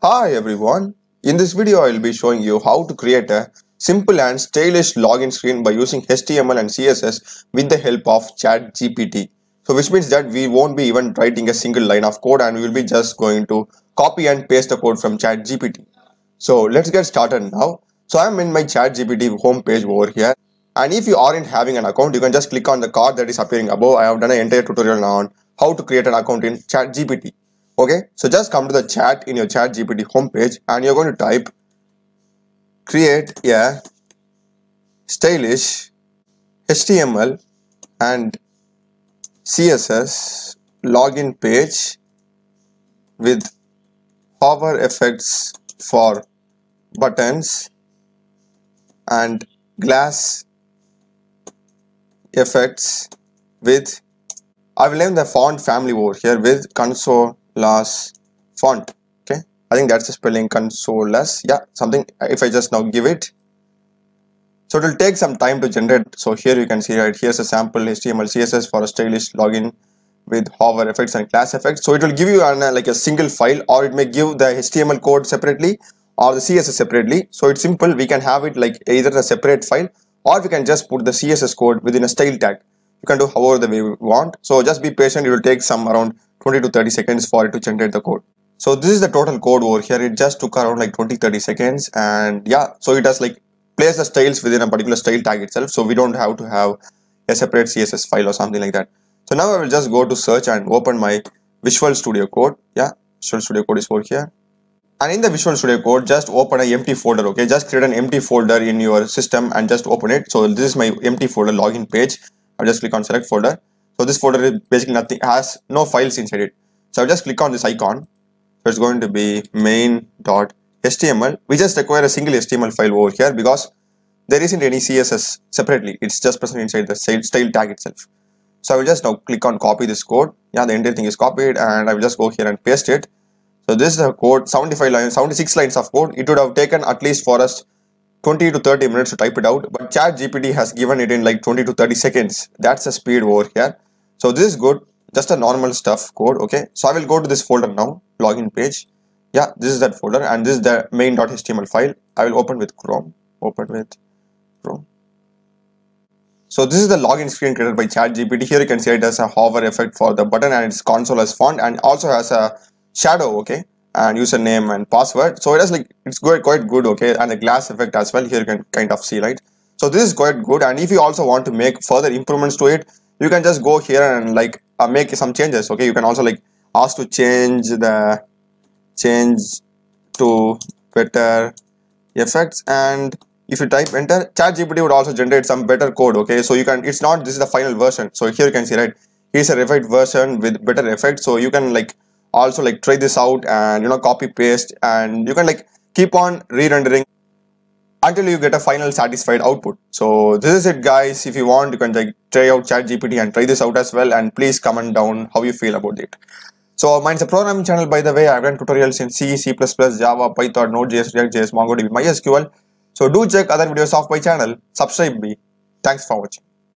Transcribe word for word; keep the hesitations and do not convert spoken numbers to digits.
Hi everyone, in this video I will be showing you how to create a simple and stylish login screen by using H T M L and C S S with the help of ChatGPT. So which means that we won't be even writing a single line of code and we will be just going to copy and paste the code from ChatGPT. So let's get started now. So I'm in my ChatGPT homepage over here, and if you aren't having an account, you can just click on the card that is appearing above. I have done an entire tutorial on how to create an account in ChatGPT. Okay, so just come to the chat in your ChatGPT homepage and you're going to type create a stylish H T M L and C S S login page with hover effects for buttons and glass effects with, I will name the font family over here with console Las font. Okay, I think that's the spelling, consolas. Yeah, something. If I just now give it, so it will take some time to generate. So here you can see, right, here's a sample H T M L C S S for a stylish login with hover effects and class effects. So it will give you an, uh, like a single file, or it may give the H T M L code separately or the C S S separately. So it's simple. We can have it like either a separate file, or we can just put the C S S code within a style tag. You can do however the way we want. So just be patient. It will take some around twenty to thirty seconds for it to generate the code. So this is the total code over here. It just took around like twenty to thirty seconds, and yeah, so it has like placed the styles within a particular style tag itself, so we don't have to have a separate C S S file or something like that. So now I will just go to search and open my Visual Studio Code. Yeah, Visual Studio Code is over here, and in the Visual Studio Code, just open an empty folder. Okay, just create an empty folder in your system and just open it. So this is my empty folder login page. I'll just click on select folder. So this folder is basically nothing, has no files inside it. So I'll just click on this icon. So it's going to be main.html. We just require a single H T M L file over here because there isn't any C S S separately. It's just present inside the style tag itself. So I will just now click on copy this code. Yeah, the entire thing is copied, and I will just go here and paste it. So this is the code, seventy-five lines, seventy-six lines of code. It would have taken at least for us twenty to thirty minutes to type it out, but ChatGPT has given it in like twenty to thirty seconds. That's the speed over here. So this is good, just a normal stuff code. Okay, so I will go to this folder now, login page. Yeah, this is that folder, and this is the main.html file. I will open with Chrome. Open with Chrome. So this is the login screen created by ChatGPT. Here you can see it has a hover effect for the button, and its console as font, and also has a shadow. Okay, and username and password. So it has like, it's quite quite good. Okay, and a glass effect as well. Here you can kind of see, right? So this is quite good, and if you also want to make further improvements to it, you can just go here and like uh, make some changes. Okay, you can also like ask to change the change to better effects, and if you type enter, ChatGPT would also generate some better code. Okay, so you can, it's not, this is the final version. So here you can see, right, here's a refined version with better effects. So you can like also like try this out and, you know, copy paste, and you can like keep on re-rendering until you get a final satisfied output. So this is it, guys. If you want, you can like try out ChatGPT and try this out as well, and please comment down how you feel about it. So mine's a programming channel, by the way. I've done tutorials in C, C plus plus, Java, Python, Node.js, React.js, MongoDB, MySQL. So do check other videos of my channel. Subscribe me. Thanks for watching.